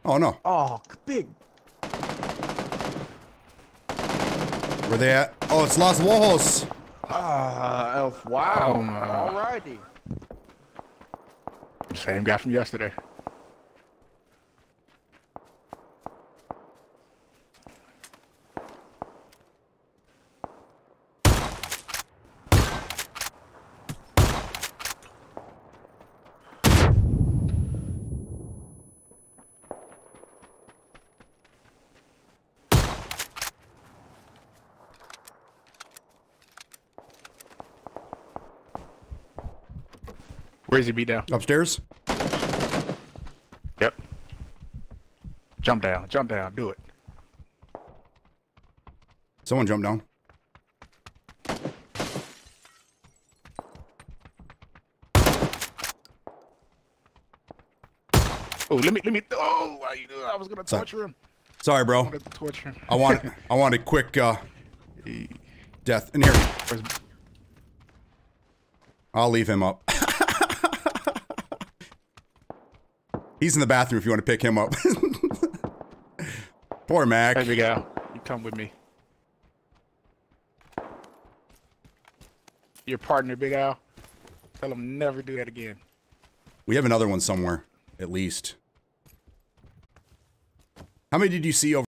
Oh, no. Oh, big. Where they at? Oh, it's Los Wojos. Elf. Wow. Oh, my. Alrighty. Same guy from yesterday. Where's he beat down? Upstairs? Yep. Jump down, do it. Someone jumped down. Oh, let me, oh, I was gonna torture him. Sorry, bro. I wanted to torture him. I want a quick, death. In here. I'll leave him up. He's in the bathroom if you want to pick him up. Poor Mac. Hey, Big Al, you come with me. Your partner, Big Al. Tell him never do that again. We have another one somewhere, at least. How many did you see over?